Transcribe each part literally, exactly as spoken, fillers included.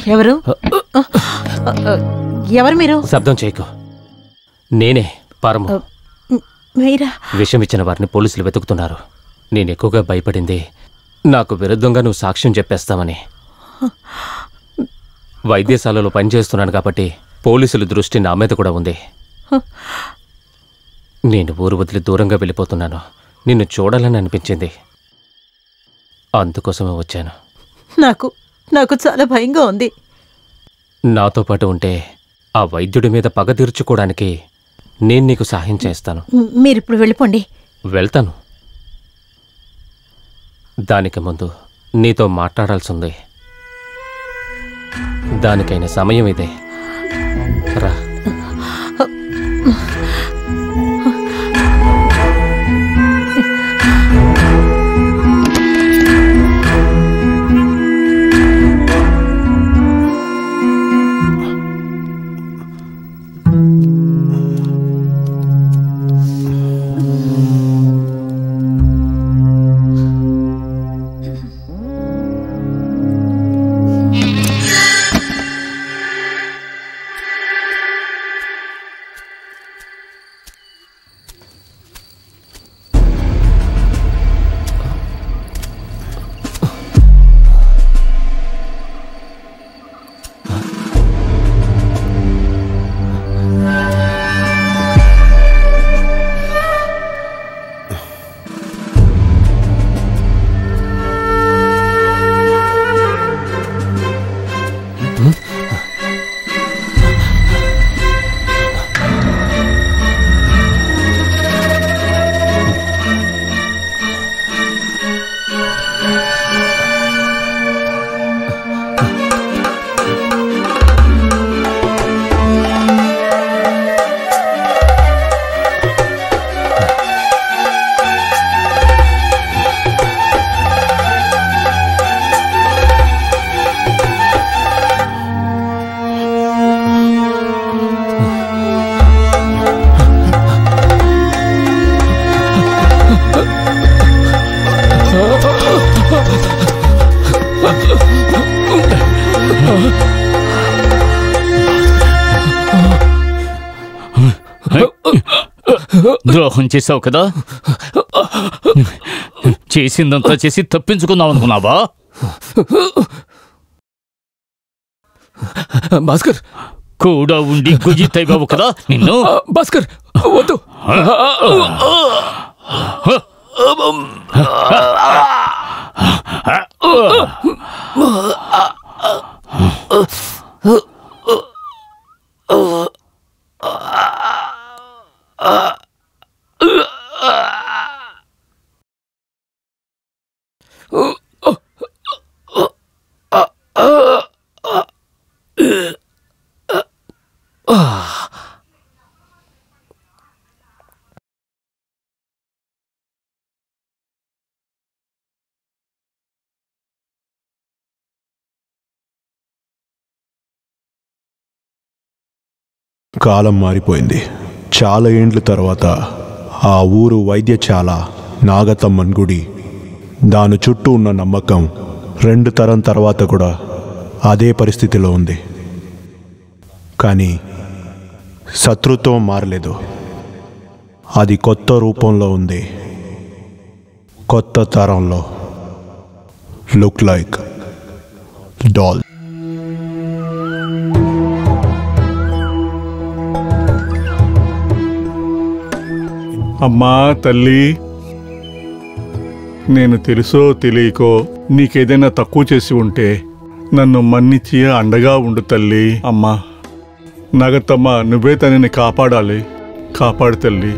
ఎవరు ఎవరు మీరు? శబ్దం చేయకు. నేనే పరము. మీరా? విషం ఇచ్చిన వారిని పోలీసులు వెతుకుతున్నారు. నేను ఎక్కువగా భయపడింది నాకు విరుద్ధంగా నువ్వు సాక్ష్యం చెప్పేస్తామని. వైద్యశాలలో పనిచేస్తున్నాను కాబట్టి పోలీసుల దృష్టి నా మీద కూడా ఉంది. నేను ఊరు వదిలి దూరంగా వెళ్ళిపోతున్నాను. నిన్ను చూడాలని అనిపించింది, అందుకోసమే వచ్చాను. నాకు నాకు చాలా భయంగా ఉంది. నాతో పాటు ఉంటే ఆ వైద్యుడి మీద పగ తీర్చుకోవడానికి నేను నీకు సహాయం చేస్తాను. మీరిప్పుడు వెళ్ళిపోండి. వెళ్తాను. దానికి ముందు నీతో మాట్లాడాల్సింది. దానికైన సమయం ఇదే. రా. ద్రోహం చేసావు కదా, చేసిందంతా చేసి తప్పించుకున్నావు అనుకున్నావా? భాస్కర్ కూడా ఉండి గుజితైబావు కదా నిన్ను. భాస్కర్ వద్దు. కాలం మారిపోయింది. చాలా ఏండ్ల తర్వాత ఆ ఊరు వైద్యశాల, నాగతమ్మన్ గుడి, దాని చుట్టూ ఉన్న నమ్మకం రెండు తరం తర్వాత కూడా అదే పరిస్థితిలో ఉంది. కానీ శత్రుత్వం మారలేదు. అది కొత్త రూపంలో ఉంది. కొత్త తరంలో. Look like doll. అమ్మా తల్లి, నేను తెలుసో తెలియకో నీకేదైనా తక్కువ చేసి ఉంటే నన్ను మన్నించి అండగా ఉండు తల్లి. అమ్మా నాగతమ్మ, నువ్వే తనని కాపాడాలి. కాపాడు తల్లి.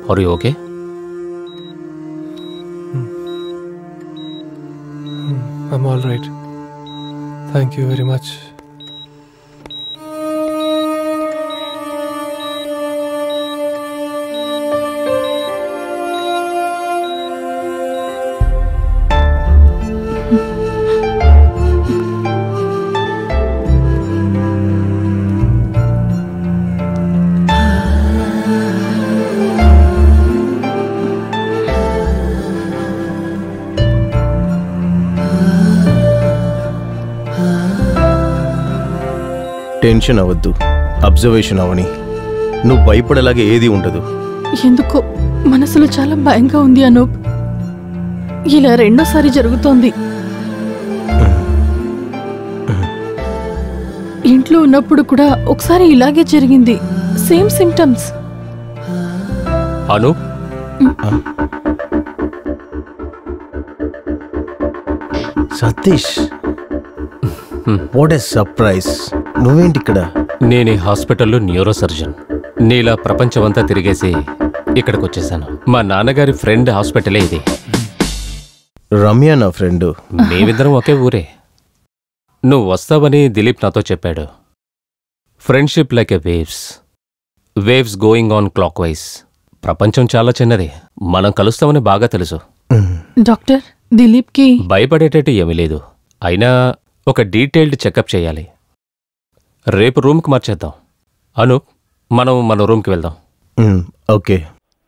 Are you okay? I'm all right. Thank you very much. Tension అవ్వద్దు, అబ్జర్వేషన్ అవని. నువ్వు భయపడేలాగే ఏది ఉండదు. ఎందుకో మనసులో చాలా భయంగా ఉంది అనూప్. ఇలా రెండోసారి జరుగుతోంది. ఇంట్లో ఉన్నప్పుడు కూడా ఒకసారి ఇలాగే జరిగింది. Same symptoms. Anu, Satish, what a surprise. నువ్వేంటి ఇక్కడ? నేను ఈ హాస్పిటల్లో న్యూరో సర్జన్. నీలా ప్రపంచమంతా తిరిగేసి ఇక్కడికి వచ్చేసాను. మా నాన్నగారి ఫ్రెండ్ హాస్పిటలే ఇది. రమ్య నా ఫ్రెండ్. మేమిద్దరం ఒకే ఊరే. నువ్వు వస్తావని దిలీప్ నాతో చెప్పాడు. Friendship like a waves, waves going on clockwise. ప్రపంచం చాలా చిన్నది, మనం కలుస్తామని బాగా తెలుసు. డాక్టర్, దిలీప్కి భయపడేటట్టు ఏమీ లేదు. అయినా ఒక డీటెయిల్డ్ చెకప్ చేయాలి. రేపు రూమ్కి మార్చేద్దాం. అను, మనం మన రూమ్కి వెళ్దాం. ఓకే.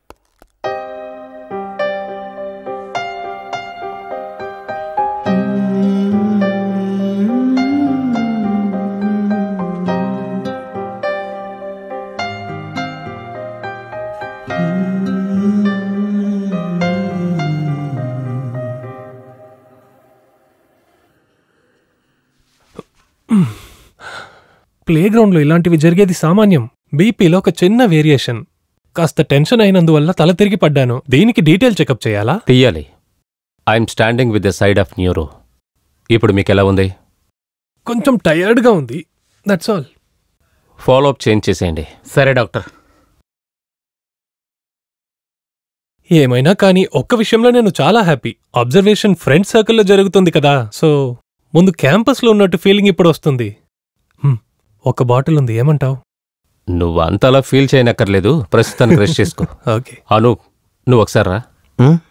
ప్లేగ్రౌండ్లో ఇలాంటివి జరిగేది సామాన్యం. బీపీలో ఒక చిన్న వేరియేషన్. కాస్త టెన్షన్ అయినందువల్ల తల తిరిగి పడ్డాను. దీనికి డీటెయిల్ చెకప్ చేయాలా? తీయాలి. I'm standing with the side of neuro. ఇప్పుడు మీకెలా ఉంది? కొంచెం టయర్డ్గా ఉంది, that's all. Follow up change చేసేయండి. సరే డాక్టర్. ఏమైనా కానీ ఒక్క విషయంలో నేను చాలా హ్యాపీ. అబ్జర్వేషన్ ఫ్రెండ్ సర్కిల్లో జరుగుతుంది కదా, సో ముందు క్యాంపస్లో ఉన్నట్టు ఫీలింగ్ ఇప్పుడు వస్తుంది. ఒక బాటిల్ ఉంది, ఏమంటావు? నువ్వు అంతలా ఫీల్ చేయనక్కర్లేదు, ప్రస్తుతానికి రెస్ట్ చేసుకో. ఓకే. అను, నువ్వు ఒకసారి రా.